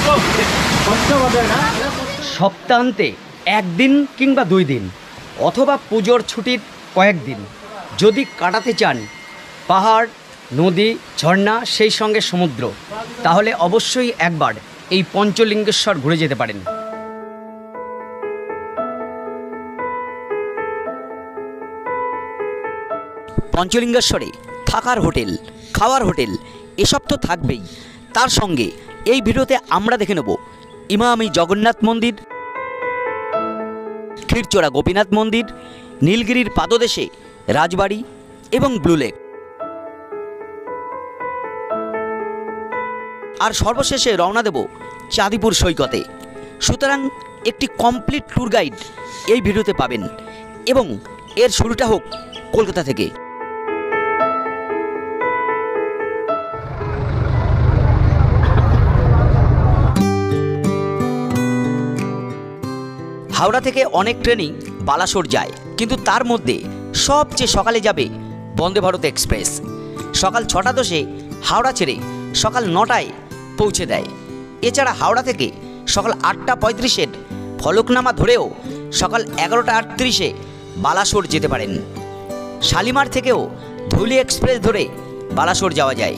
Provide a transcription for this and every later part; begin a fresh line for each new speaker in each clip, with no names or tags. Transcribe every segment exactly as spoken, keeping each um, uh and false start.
সপ্তাহান্তে একদিন কিংবা দুই দিন অথবা পুজোর ছুটির কয়েকদিন যদি কাটাতে চান পাহাড়, নদী, ঝর্ণা, সেই সঙ্গে সমুদ্র, তাহলে অবশ্যই একবার এই পঞ্চলিঙ্গেশ্বর ঘুরে যেতে পারেন। পঞ্চলিঙ্গেশ্বরে থাকার হোটেল, খাওয়ার হোটেল এসব তো থাকবেই। তার সঙ্গে এই ভিডিওতে আমরা দেখে নেব এমামি জগন্নাথ মন্দির, খীরচোরা গোপীনাথ মন্দির, নীলগিরির পাদদেশে রাজবাড়ি এবং ব্লু লেক। আর সর্বশেষে রওনা দেব চাঁদিপুর সৈকতে। সুতরাং একটি কমপ্লিট ট্যুর গাইড এই ভিডিওতে পাবেন এবং এর শুরুটা হোক কলকাতা থেকে। হাওড়া থেকে অনেক ট্রেনই বালাসোর যায়, কিন্তু তার মধ্যে সবচেয়ে সকালে যাবে বন্দে ভারত এক্সপ্রেস। সকাল ছটা দশে হাওড়া ছেড়ে সকাল নটায় পৌঁছে দেয়। এছাড়া হাওড়া থেকে সকাল আটটা পঁয়ত্রিশের ফলকনামা ধরেও সকাল এগারোটা আটত্রিশে বালাসোর যেতে পারেন। শালিমার থেকেও ধৌলি এক্সপ্রেস ধরে বালাসোর যাওয়া যায়।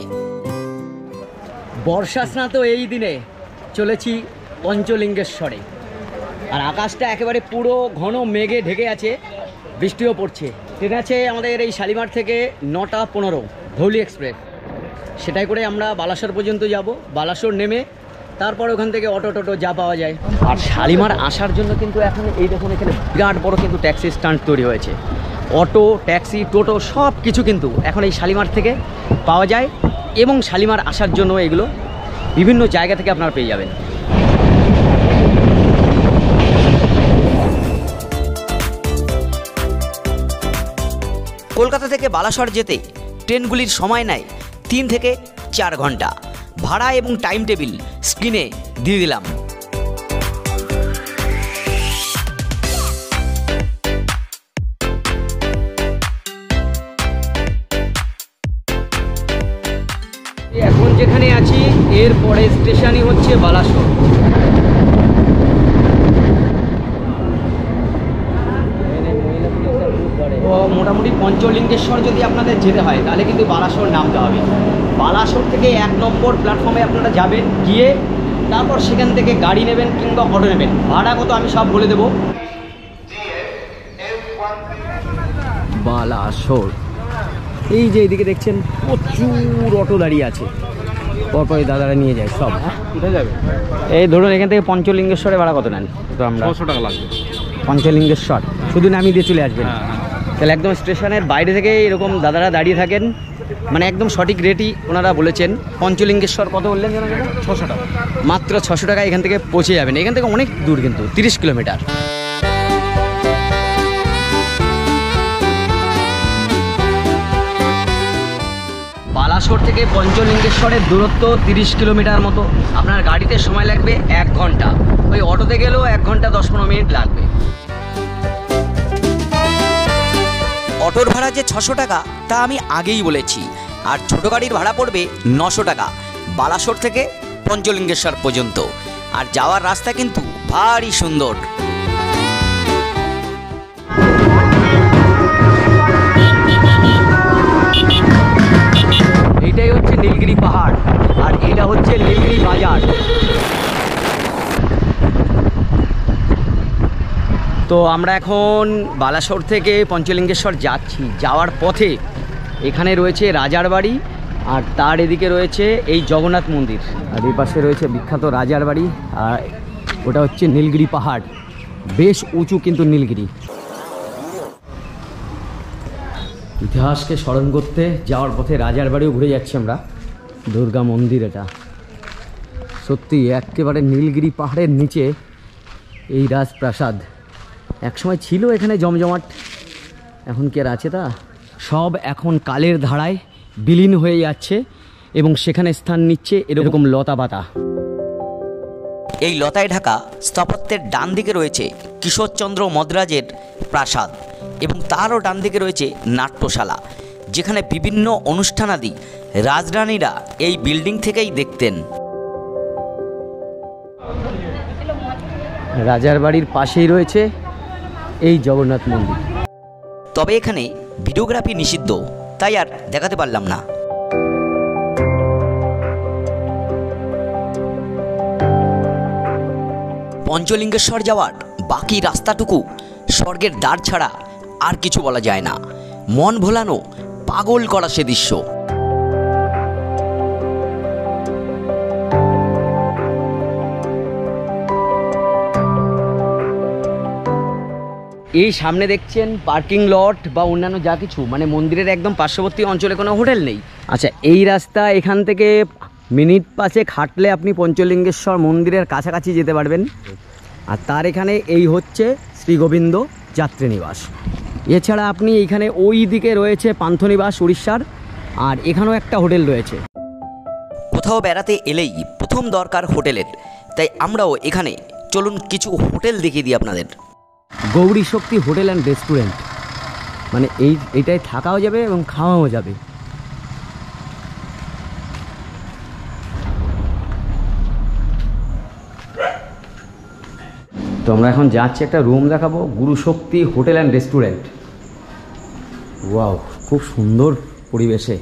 বর্ষা স্নাত এই দিনে চলেছি পঞ্চলিঙ্গেশ্বরে, আর আকাশটা একেবারে পুরো ঘন মেঘে ঢেকে আছে, বৃষ্টিও পড়ছে। ট্রেন আছে আমাদের এই শালিমার থেকে নটা পনেরো ধৌলি এক্সপ্রেস, সেটাই করে আমরা বালাসোর পর্যন্ত যাব। বালাসোর নেমে তারপর ওখান থেকে অটো টোটো যা পাওয়া যায়। আর শালিমার আসার জন্য কিন্তু এখন এই দেখুন এখানে বিরাট বড় কিন্তু ট্যাক্সি স্ট্যান্ড তৈরি হয়েছে। অটো, ট্যাক্সি, টোটো সব কিছু কিন্তু এখন এই শালিমার থেকে পাওয়া যায়, এবং শালিমার আসার জন্য এগুলো বিভিন্ন জায়গা থেকে আপনারা পেয়ে যাবেন। কলকাতা থেকে বালাসোর যেতে ট্রেনগুলির সময় নেয় তিন থেকে চার ঘন্টা। ভাড়া এবং টাইম টেবিল স্ক্রিনে দিয়ে দিলাম। এখন যেখানে আছি এর পরে স্টেশনই হচ্ছে বালাসোর। মোটামুটি পঞ্চলিঙ্গেশ্বর যদি আপনাদের যেতে হয় তাহলে কিন্তু বালাসোর নামতে হবে। বালাসোর থেকে এক নম্বর প্ল্যাটফর্মে আপনারা যাবেন, গিয়ে তারপর সেখান থেকে গাড়ি নেবেন কিংবা অটো নেবেন। ভাড়া কত আমি সব বলে দেবো। বালাসোর এই যে এইদিকে দেখছেন প্রচুর অটো দাঁড়িয়ে আছে, পরপরই দাদারা নিয়ে যায় সব। কোথায় যাবে? এই ধরুন এখান থেকে পঞ্চলিঙ্গেশ্বরে ভাড়া কত নেন? তো আমরা ছশো টাকা লাগবে। পঞ্চলিঙ্গেশ্বর শুধু নামিয়ে দিয়ে চলে আসবেন। তাহলে একদম স্টেশনের বাইরে থেকে এরকম দাদারা দাঁড়িয়ে থাকেন, মানে একদম সঠিক রেটই ওনারা বলেছেন। পঞ্চলিঙ্গেশ্বর কত বললেন যেন? ছশো টাকা, মাত্র ছশো টাকা এখান থেকে পৌঁছে যাবেন। এখান থেকে অনেক দূর, কিন্তু তিরিশ কিলোমিটার। বালাসোর থেকে পঞ্চলিঙ্গেশ্বরের দূরত্ব তিরিশ কিলোমিটার মতো। আপনার গাড়িতে সময় লাগবে এক ঘন্টা, ওই অটোতে গেলেও এক ঘন্টা দশ পনেরো মিনিট লাগবে। অটোর ভাড়া যে ছশো টাকা তা আমি আগেই বলেছি, আর ছোটো গাড়ির ভাড়া পড়বে নশো টাকা বালাসোর থেকে পঞ্চলিঙ্গেশ্বর পর্যন্ত। আর যাওয়ার রাস্তা কিন্তু ভারী সুন্দর। এইটাই হচ্ছে নীলগিরি পাহাড়, আর এটা হচ্ছে নীলগিরি বাজার। তো আমরা এখন বালাসোর থেকে পঞ্চলিঙ্গেশ্বর যাচ্ছি। যাওয়ার পথে এখানে রয়েছে রাজার বাড়ি, আর তার এদিকে রয়েছে এই জগন্নাথ মন্দির, আর এই পাশে রয়েছে বিখ্যাত রাজার বাড়ি, আর ওটা হচ্ছে নীলগিরি পাহাড়। বেশ উঁচু কিন্তু নীলগিরি। ইতিহাসকে স্মরণ করতে যাওয়ার পথে রাজার বাড়িও ঘুরে যাচ্ছি আমরা। দুর্গা মন্দির এটা সত্যি একেবারে নীলগিরি পাহাড়ের নিচে এই রাজপ্রাসাদ। একসময় ছিল এখানে জমজমাট, এখন কি আর আছে তা? সব এখন কালের ধারায় বিলীন হয়ে যাচ্ছে এবং সেখানে স্থান নিচ্ছে এরকম লতা পাতা। এই লতায় ঢাকা স্থাপত্যের ডান দিকে রয়েছে কিশোরচন্দ্র মদ্রাজের প্রাসাদ, এবং তারও ডান দিকে রয়েছে নাট্যশালা, যেখানে বিভিন্ন অনুষ্ঠানাদি রাজরানীরা এই বিল্ডিং থেকেই দেখতেন। রাজার বাড়ির পাশেই রয়েছে এই জগন্নাথ মন্দির।
তবে এখানে ভিডিওগ্রাফি নিষিদ্ধ, তাই আর দেখাতে পারলাম না। পঞ্চলিঙ্গেশ্বর যাওয়ার বাকি রাস্তাটুকু স্বর্গের দ্বার ছাড়া আর কিছু বলা যায় না। মন ভোলানো, পাগল করা সে দৃশ্য।
এই সামনে দেখছেন পার্কিং লট বা অন্যান্য যা কিছু, মানে মন্দিরের একদম পার্শ্ববর্তী অঞ্চলে কোনো হোটেল নেই। আচ্ছা, এই রাস্তা এখান থেকে মিনিট পাঁচেক হাঁটলে আপনি পঞ্চলিঙ্গেশ্বর মন্দিরের কাছাকাছি যেতে পারবেন। আর তার এখানে এই হচ্ছে শ্রী গোবিন্দ যাত্রী নিবাস। এছাড়া আপনি এইখানে ওই দিকে রয়েছে পান্থনিবাস উড়িষ্যার, আর এখানেও একটা হোটেল রয়েছে।
কোথাও বেড়াতে এলেই প্রথম দরকার হোটেলের, তাই আমরাও এখানে চলুন কিছু হোটেল দেখিয়ে দিই আপনাদের।
Gouri Shakti hotel and restaurant, মানে এই এইটায় থাকাও যাবে এবং খাওয়াও যাবে। তো আমরা এখন যাচ্ছি একটা রুম দেখাবো, Guru Shakti hotel and restaurant. Wow, খুব সুন্দর পরিবেশে।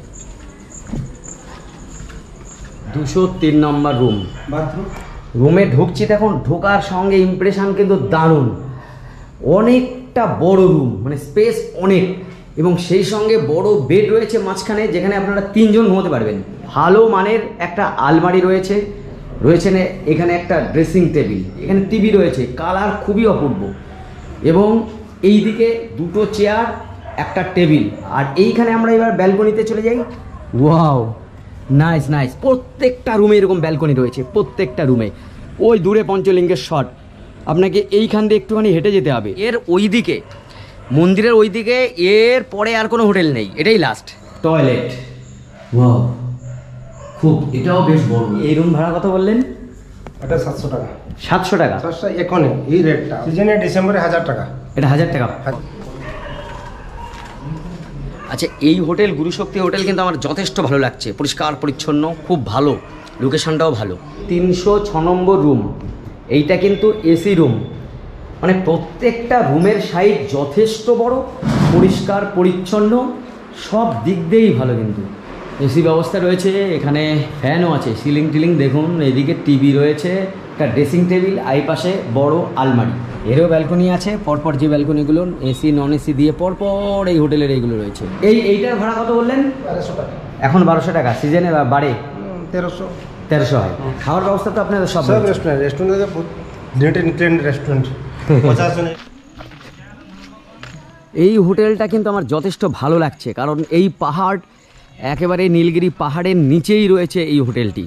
দুশো তিন নম্বর রুম। রুমে ঢুকছি, দেখুন ঢোকার সঙ্গে ইমপ্রেশন কিন্তু দারুণ। অনেকটা বড় রুম, মানে স্পেস অনেক, এবং সেই সঙ্গে বড় বেড রয়েছে মাঝখানে, যেখানে আপনারা তিনজন ঘুমোতে পারবেন। ভালো মানের একটা আলমারি রয়েছে, রয়েছে এখানে একটা ড্রেসিং টেবিল, এখানে টিভি রয়েছে, কালার খুবই অপূর্ব, এবং এই দিকে দুটো চেয়ার, একটা টেবিল। আর এইখানে আমরা এবার ব্যালকনিতে চলে যাই। Wow, nice nice. প্রত্যেকটা রুমে এরকম ব্যালকনি রয়েছে, প্রত্যেকটা রুমে। ওই দূরে পঞ্চলিঙ্গেশ্বর, আপনাকে এইখান দিয়ে একটুখানি হেঁটে যেতে হবে। এর ওই দিকে, মন্দিরের ওই দিকে, এর পরে আর কোনো হোটেল নেই, এটাই লাস্ট। টয়লেট, ওয়াও, খুব, এটাও বেশ বড়। এই রুম ভাড়া কত বললেন?
এটা সাতশো টাকা।
সাতশো টাকা
সাতশো এখন এই রেটটা, সিজনে ডিসেম্বরে হাজার টাকা।
এটা হাজার টাকা। আচ্ছা, এই হোটেল গুরুশক্তি হোটেল কিন্তু আমার যথেষ্ট ভালো লাগছে, পরিষ্কার পরিচ্ছন্ন, খুব ভালো, লোকেশনটাও ভালো। তিনশো ছ নম্বর রুম, এইটা কিন্তু এসি রুম, মানে প্রত্যেকটা রুমের সাইজ যথেষ্ট বড়, পরিষ্কার পরিচ্ছন্ন, সব দিক দিয়েই ভালো। কিন্তু এসি ব্যবস্থা রয়েছে, এখানে ফ্যানও আছে, সিলিং টিলিং দেখুন, এদিকে টিভি রয়েছে, একটা ড্রেসিং টেবিল, এই পাশে বড় আলমারি, এরও ব্যালকনি আছে। পরপর যে ব্যালকনিগুলো এসি নন এসি দিয়ে পরপর এই হোটেলের এইগুলো রয়েছে। এই এইটার ভাড়া কত বললেন?
বারোশো টাকা।
এখন বারোশো টাকা, সিজনে বাড়ে
তেরোশো
তেরোশো হয়। খাওয়ার ব্যবস্থা তো আপনাদের সব
সব রেস্টুরেন্ট রেস্টুরেন্ট রেস্টুরেন্ট পঞ্চাশ জনের।
এই হোটেলটা কিন্তু আমার যথেষ্ট ভালো লাগছে, কারণ এই পাহাড়, একেবারে নীলগিরি পাহাড়ের নিচেই রয়েছে এই হোটেলটি।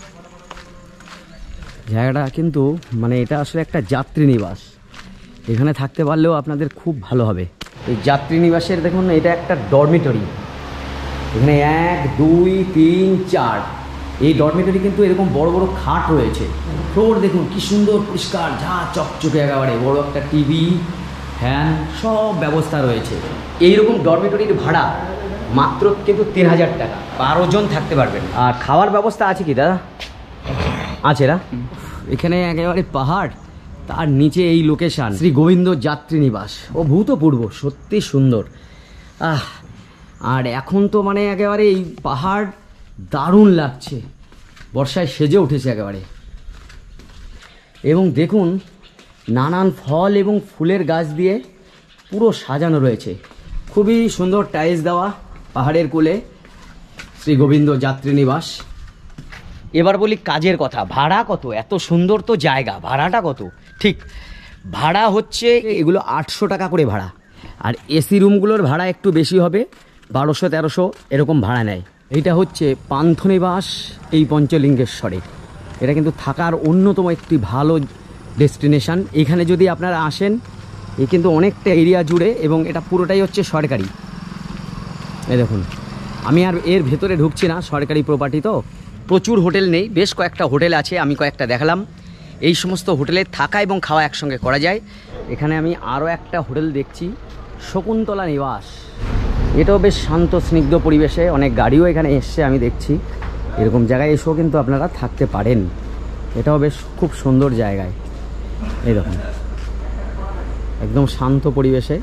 জায়গাটা কিন্তু, মানে এটা আসলে একটা যাত্রী নিবাস, এখানে থাকতে পারলেও আপনাদের খুব ভালো হবে। এই যাত্রী নিবাসের দেখুন, এটা একটা ডরমিটরি, এখানে এক দুই তিন চার, এই ডরমিটরি কিন্তু এরকম বড় বড় খাট রয়েছে। ফ্লোর দেখুন কি সুন্দর পরিষ্কার, ঝা চকচকে, একেবারে বড় একটা টিভি, ফ্যান, সব ব্যবস্থা রয়েছে। এইরকম ডরমিটরির ভাড়া মাত্র কিন্তু তিন হাজার টাকা, বারো জন থাকতে পারবেন। আর খাওয়ার ব্যবস্থা আছে কি দাদা? আছে না? এখানে একেবারে পাহাড়, তার নিচে এই লোকেশান, শ্রী গোবিন্দ যাত্রী নিবাস, ও ভূতপূর্ব, সত্যি সুন্দর। আহ আর এখন তো মানে একেবারে এই পাহাড় দারুণ লাগছে, বর্ষায় সেজে উঠেছে একেবারে। এবং দেখুন, নানান ফল এবং ফুলের গাছ দিয়ে পুরো সাজানো রয়েছে, খুবই সুন্দর টাইলস দেওয়া, পাহাড়ের কোলে শ্রী গোবিন্দ যাত্রী নিবাস। এবার বলি কাজের কথা, ভাড়া কত? এত সুন্দর তো জায়গা, ভাড়াটা কত? ঠিক, ভাড়া হচ্ছে এগুলো আটশো টাকা করে ভাড়া, আর এসি রুমগুলোর ভাড়া একটু বেশি হবে, বারোশো তেরোশো এরকম ভাড়া নেয়। এইটা হচ্ছে পান্থনিবাস এই পঞ্চলিঙ্গেশ্বরে, এটা কিন্তু থাকার অন্যতম একটি ভালো ডেস্টিনেশান। এখানে যদি আপনারা আসেন, এ কিন্তু অনেকটা এরিয়া জুড়ে, এবং এটা পুরোটাই হচ্ছে সরকারি। এই দেখুন, আমি আর এর ভেতরে ঢুকছি না, সরকারি প্রপার্টি তো, প্রচুর হোটেল নেই, বেশ কয়েকটা হোটেল আছে, আমি কয়েকটা দেখালাম। এই সমস্ত হোটেলে থাকা এবং খাওয়া একসঙ্গে করা যায়। এখানে আমি আরও একটা হোটেল দেখছি, শকুন্তলা নিবাস, এটাও বেশ শান্ত স্নিগ্ধ পরিবেশে, অনেক গাড়িও এখানে এসছে আমি দেখছি। এরকম জায়গায় এসেও কিন্তু আপনারা থাকতে পারেন, এটাও বেশ খুব সুন্দর জায়গায়। এই দেখুন একদম শান্ত পরিবেশে।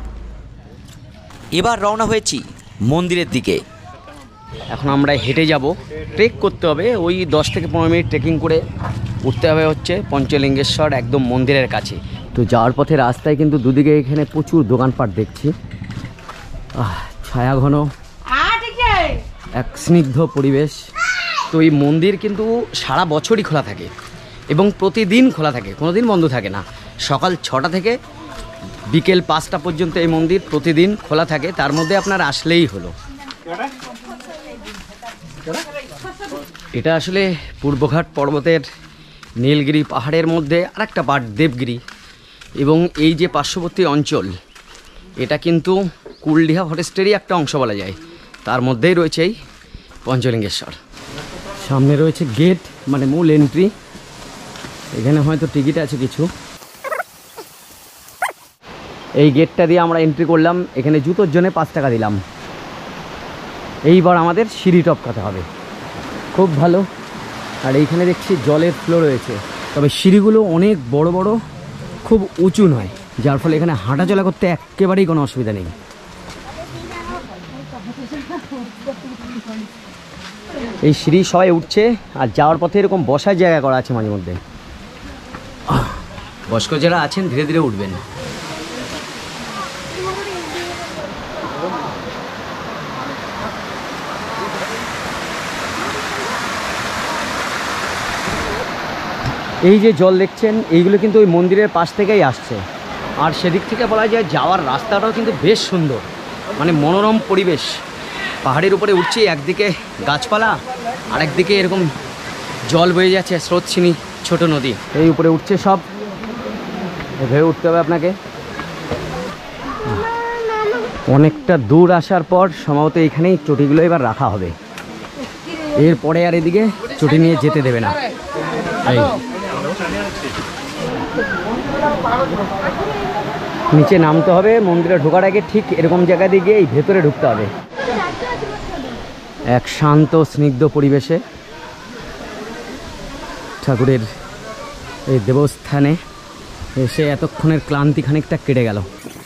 এবার রওনা হয়েছি মন্দিরের দিকে।
এখন আমরা হেঁটে যাব, ট্রেক করতে হবে, ওই দশ থেকে পনেরো মিনিট ট্রেকিং করে উঠতে হবে হচ্ছে পঞ্চলিঙ্গেশ্বর একদম মন্দিরের কাছে। তো যাওয়ার পথে রাস্তায় কিন্তু দুদিকে এখানে প্রচুর দোকানপাট দেখছি, ছায়া ঘন এক স্নিগ্ধ পরিবেশ। তো এই মন্দির কিন্তু সারা বছরই খোলা থাকে এবং প্রতিদিন খোলা থাকে, কোনো দিন বন্ধ থাকে না। সকাল ছটা থেকে বিকেল পাঁচটা পর্যন্ত এই মন্দির প্রতিদিন খোলা থাকে, তার মধ্যে আপনার আসলেই হলো। এটা আসলে পূর্বঘাট পর্বতের নীলগিরি পাহাড়ের মধ্যে আরেকটা পাহাড় দেবগিরি, এবং এই যে পার্শ্ববর্তী অঞ্চল এটা কিন্তু কুলডিহা ফরেস্টেরই একটা অংশ বলা যায়, তার মধ্যেই রয়েছে এই পঞ্চলিঙ্গেশ্বর। সামনে রয়েছে গেট, মানে মূল এন্ট্রি। এখানে হয়তো টিকিট আছে কিছু। এই গেটটা দিয়ে আমরা এন্ট্রি করলাম, এখানে জুতোর জন্য পাঁচ টাকা দিলাম। এইবার আমাদের সিঁড়ি টপকাতে হবে, খুব ভালো। আর এইখানে দেখছি জলের ফ্লো রয়েছে, তবে সিঁড়িগুলো অনেক বড় বড়, খুব উঁচু নয়, যার ফলে এখানে হাঁটাচলা করতে একেবারেই কোনো অসুবিধা নেই। এই সিঁড়ি সবাই উঠছে, আর যাওয়ার পথে এরকম বসার জায়গা করা আছে মাঝে মধ্যে। বয়স্ক যারা আছেন ধীরে ধীরে উঠবেন। এই যে জল দেখছেন এইগুলো কিন্তু ওই মন্দিরের পাশ থেকেই আসছে। আর সেদিক থেকে বলা যায় যাওয়ার রাস্তাটাও কিন্তু বেশ সুন্দর, মানে মনোরম পরিবেশ। পাহাড়ের উপরে উঠছি, একদিকে গাছপালা আর একদিকে এরকম জল বয়ে যাচ্ছে, স্রোতস্বিনী ছোট নদী। এই উপরে উঠছে সব, এভাবে উঠতে হবে আপনাকে। অনেকটা দূর আসার পর সম্ভবত এইখানেই চটিগুলো এবার রাখা হবে, এরপরে আর এদিকে চটি নিয়ে যেতে দেবে না। এই নিচে নামতে হবে, মন্দিরে ঢোকার আগে ঠিক এরকম জায়গা দিয়ে গিয়ে এই ভেতরে ঢুকতে হবে। এক শান্ত স্নিগ্ধ পরিবেশে ঠাকুরের এই দেবস্থানে এসে এতক্ষণের ক্লান্তি খানিকটা কেটে গেল।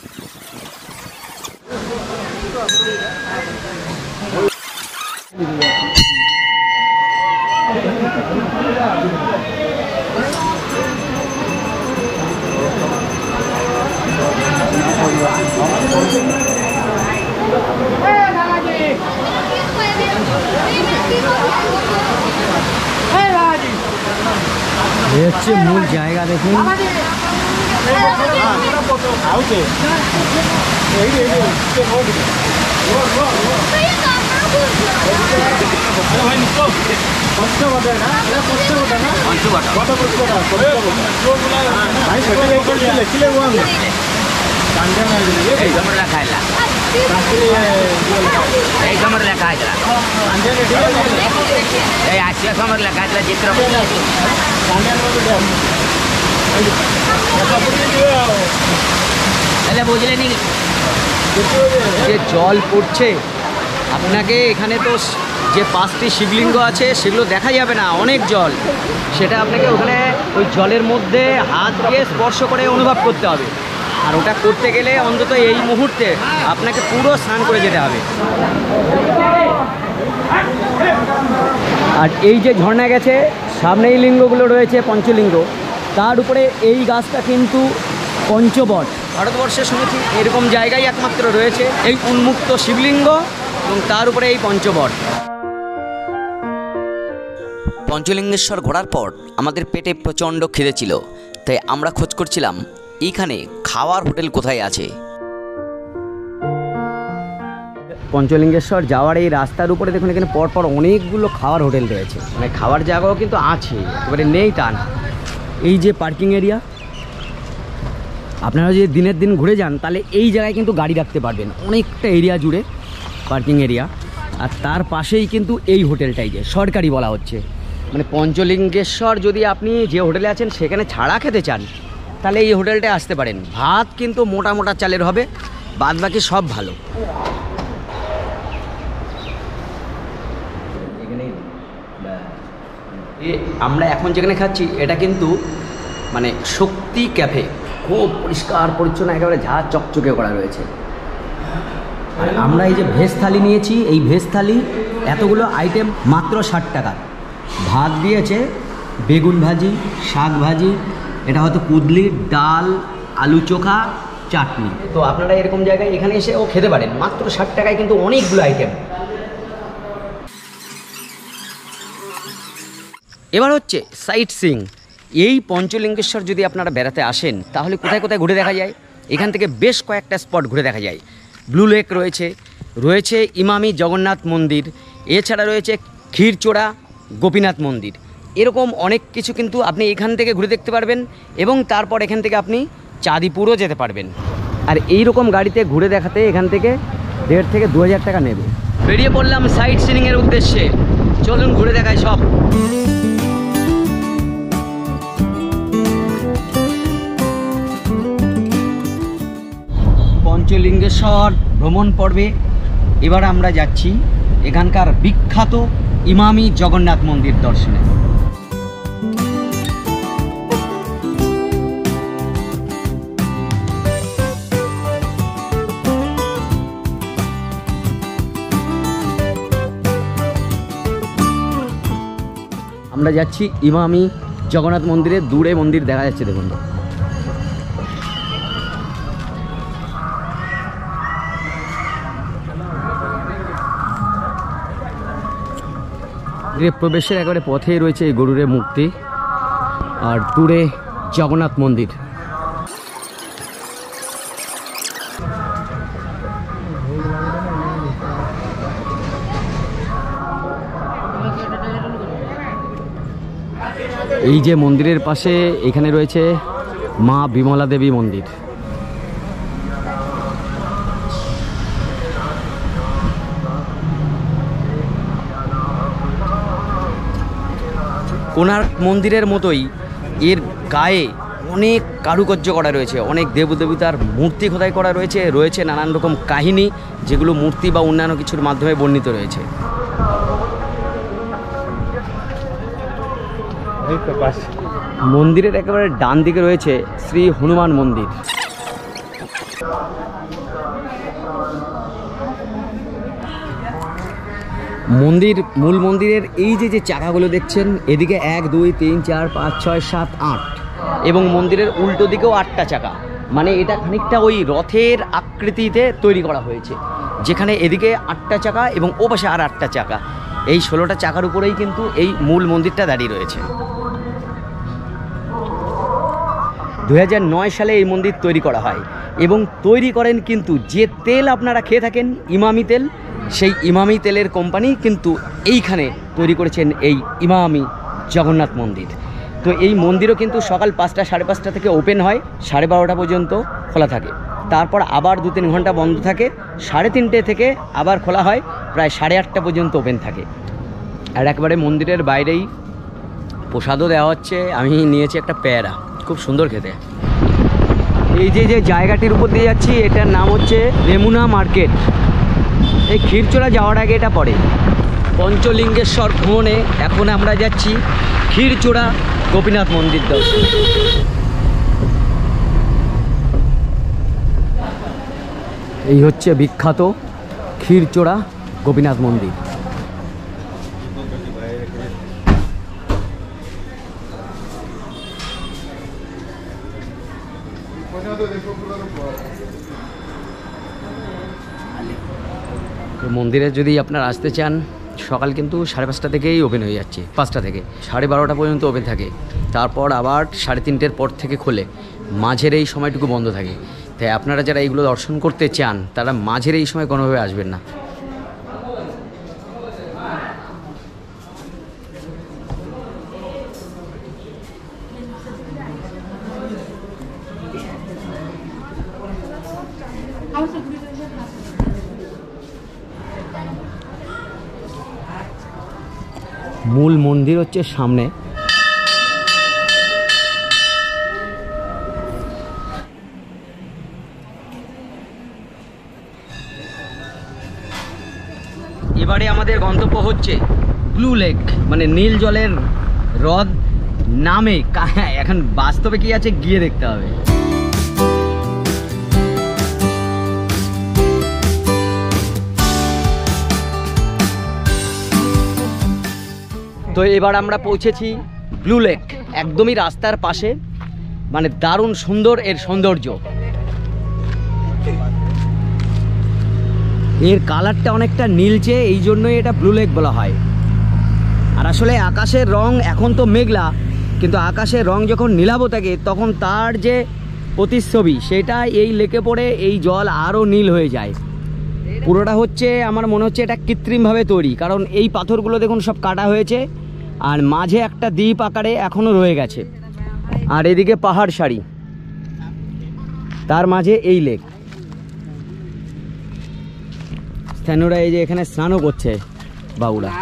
এই হচ্ছে মূল জায়গা, দেখুন যে জল পড়ছে আপনাকে এখানে, তো যে পাঁচটি শিবলিঙ্গ আছে সেগুলো দেখা যাবে না, অনেক জল, সেটা আপনাকে ওখানে ওই জলের মধ্যে হাত দিয়ে স্পর্শ করে অনুভব করতে হবে। আর ওটা করতে গেলে অন্তত এই মুহূর্তে আপনাকে পুরো স্নান করে যেতে হবে। আর এই যে ঝর্ণা গেছে সামনে এই লিঙ্গগুলো রয়েছে পঞ্চলিঙ্গ, তার উপরে এই গাছটা কিন্তু পঞ্চবট। ভারতবর্ষে শুনেছি এরকম জায়গায় একমাত্র রয়েছে এই উন্মুক্ত শিবলিঙ্গ, এবং তার উপরে এই পঞ্চবট।
পঞ্চলিঙ্গেশ্বর ঘোরার পর আমাদের পেটে প্রচণ্ড খিদে ছিল, তাই আমরা খোঁজ করছিলাম এইখানে খাওয়ার হোটেল কোথায় আছে।
পঞ্চলিঙ্গেশ্বর যাওয়ার এই রাস্তার উপরে দেখুন এখানে পরপর অনেকগুলো খাওয়ার হোটেল রয়েছে, মানে খাওয়ার জায়গাও কিন্তু আছে, এবারে নেই তা না। এই যে পার্কিং এরিয়া, আপনারা যদি দিনের দিন ঘুরে যান তাহলে এই জায়গায় কিন্তু গাড়ি রাখতে পারবেন, অনেকটা এরিয়া জুড়ে পার্কিং এরিয়া। আর তার পাশেই কিন্তু এই হোটেলটাই যে সরকারি বলা হচ্ছে, মানে পঞ্চলিঙ্গেশ্বর যদি আপনি যে হোটেলে আছেন সেখানে ছাড়া খেতে চান তাহলে এই হোটেলটায় আসতে পারেন। ভাত কিন্তু মোটা মোটা চালের হবে, বাদ বাকি সব ভালো। আমরা এখন যেখানে খাচ্ছি এটা কিন্তু মানে শক্তি ক্যাফে, খুব পরিষ্কার পরিচ্ছন্ন, একেবারে ঝাঁ চকচকে করা রয়েছে। আর আমরা এই যে ভেজ থালি নিয়েছি, এই ভেজ থালি এতগুলো আইটেম মাত্র ষাট টাকা। ভাত দিয়েছে, বেগুন ভাজি, শাক ভাজি, এটা হয়তো কুদলি, ডাল, আলু চোখা, চাটনি। তো আপনারা এরকম জায়গায় এখানে এসেও খেতে পারেন মাত্র ষাট টাকায়, কিন্তু অনেকগুলো আইটেম। এবার হচ্ছে সাইট সিইং। এই পঞ্চলিঙ্গেশ্বর যদি আপনারা বেড়াতে আসেন তাহলে কোথায় কোথায় ঘুরে দেখা যায়? এখান থেকে বেশ কয়েকটা স্পট ঘুরে দেখা যায়। ব্লু লেক রয়েছে, রয়েছে ইমামি জগন্নাথ মন্দির, এছাড়া রয়েছে ক্ষীরচোরা গোপীনাথ মন্দির। এরকম অনেক কিছু কিন্তু আপনি এখান থেকে ঘুরে দেখতে পারবেন, এবং তারপর এখান থেকে আপনি চাঁদিপুরও যেতে পারবেন। আর এই রকম গাড়িতে ঘুরে দেখাতে এখান থেকে দেড় থেকে দু হাজার টাকা নেবে। বেরিয়ে পড়লাম সাইট সিইংয়ের উদ্দেশ্যে, চলুন ঘুরে দেখাই সব। পঞ্চলিঙ্গেশ্বর ভ্রমণ পর্বে এবার আমরা যাচ্ছি এখানকার বিখ্যাত ইমামি জগন্নাথ মন্দির দর্শনে। আমরা যাচ্ছি ইমামি জগন্নাথ মন্দিরে, দূরে মন্দির দেখা যাচ্ছে, দেখুন। প্রবেশের একেবারে পথেই রয়েছে এই গরুরের মূর্তি, আর দূরে জগন্নাথ মন্দির। এই যে মন্দিরের পাশে এখানে রয়েছে মা বিমলা দেবী মন্দির। কোণার্ক মন্দিরের মতোই এর গায়ে অনেক কারুকার্য করা রয়েছে, অনেক দেবদেবতার মূর্তি খোদাই করা রয়েছে, রয়েছে নানান রকম কাহিনী, যেগুলো মূর্তি বা অন্যান্য কিছুর মাধ্যমে বর্ণিত রয়েছে। মন্দিরের একেবারে ডান দিকে রয়েছে শ্রী হনুমান মন্দির। মন্দির মূল মন্দিরের এই যে যে চাকাগুলো দেখছেন, এদিকে এক দুই তিন চার পাঁচ ছয় সাত আট, এবং মন্দিরের উল্টো দিকেও আটটা চাকা। মানে এটা খানিকটা ওই রথের আকৃতিতে তৈরি করা হয়েছে, যেখানে এদিকে আটটা চাকা এবং ও পাশে আর আটটা চাকা। এই ষোলোটা চাকার উপরেই কিন্তু এই মূল মন্দিরটা দাঁড়িয়ে রয়েছে। দু হাজার নয় সালে এই মন্দির তৈরি করা হয়, এবং তৈরি করেন কিন্তু যে তেল আপনারা খেয়ে থাকেন ইমামি তেল, সেই ইমামি তেলের কোম্পানি কিন্তু এইখানে তৈরি করেছেন এই ইমামি জগন্নাথ মন্দির। তো এই মন্দিরও কিন্তু সকাল পাঁচটা সাড়ে পাঁচটা থেকে ওপেন হয়, সাড়ে বারোটা পর্যন্ত খোলা থাকে। তারপর আবার দু তিন ঘন্টা বন্ধ থাকে, সাড়ে তিনটে থেকে আবার খোলা হয়, প্রায় সাড়ে আটটা পর্যন্ত ওপেন থাকে। আর একবারে মন্দিরের বাইরেই প্রসাদও দেওয়া হচ্ছে। আমি নিয়েছি একটা পেয়ারা, খুব সুন্দর খেতে। এই যে যে জায়গাটির উপর দিয়ে যাচ্ছি, এটার নাম হচ্ছে রেমুনা মার্কেট। এই ক্ষীরচোরা যাওয়ার আগে এটা পড়ে। পঞ্চলিঙ্গেশ্বর ভ্রমণে এখন আমরা যাচ্ছি ক্ষীরচোরা গোপীনাথ মন্দির দর্শন। এই হচ্ছে বিখ্যাত ক্ষীরচোরা গোপীনাথ মন্দির। মন্দিরে যদি আপনারা আসতে চান, সকাল কিন্তু সাড়ে পাঁচটা থেকেই ওপেন হয়ে যাচ্ছে, পাঁচটা থেকে সাড়ে বারোটা পর্যন্ত ওপেন থাকে, তারপর আবার সাড়ে তিনটের পর থেকে খোলে, মাঝের এই সময়টুকু বন্ধ থাকে। তাই আপনারা যারা এইগুলো দর্শন করতে চান তারা মাঝের এই সময় কোনোভাবে আসবেন না। মূল মন্দির হচ্ছে সামনে। এবারে আমাদের গন্তব্য হচ্ছে ব্লু লেক, মানে নীল জলের হ্রদ নামে, এখন বাস্তবে কি আছে গিয়ে দেখতে হবে। তো এবার আমরা পৌঁছেছি ব্লু লেক, একদমই রাস্তার পাশে, মানে দারুণ সুন্দর এর সৌন্দর্য। এর কালারটা অনেকটা নীলচে, এই জন্যই এটা ব্লু লেক বলা হয়। আর আসলে আকাশের রং এখন তো মেঘলা, কিন্তু আকাশের রং যখন নীলাভ থাকে তখন তার যে প্রতিচ্ছবি সেটা এই লেকে পড়ে এই জল আরও নীল হয়ে যায়। পুরোটা হচ্ছে আমার মনে হচ্ছে এটা কৃত্রিমভাবে তৈরি, কারণ এই পাথরগুলো দেখুন সব কাটা হয়েছে আর মাঝে একটা দ্বীপ আকারে এখনও রয়ে গেছে। আর এদিকে পাহাড় সারি, তার মাঝে এই লেক। স্থানীয়রা এই যে এখানে স্নানও করছে বাবুরা।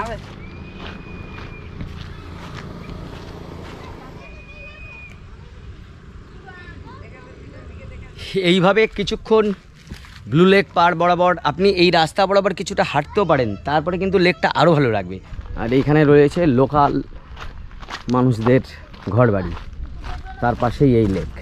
এইভাবে কিছুক্ষণ ব্লু লেক পার বরাবর আপনি এই রাস্তা বরাবর কিছুটা হাঁটতেও পারেন, তারপরে কিন্তু লেকটা আরও ভালো লাগবে। আর এইখানে রয়েছে লোকাল মানুষদের ঘরবাড়ি, তার পাশেই এই লেক।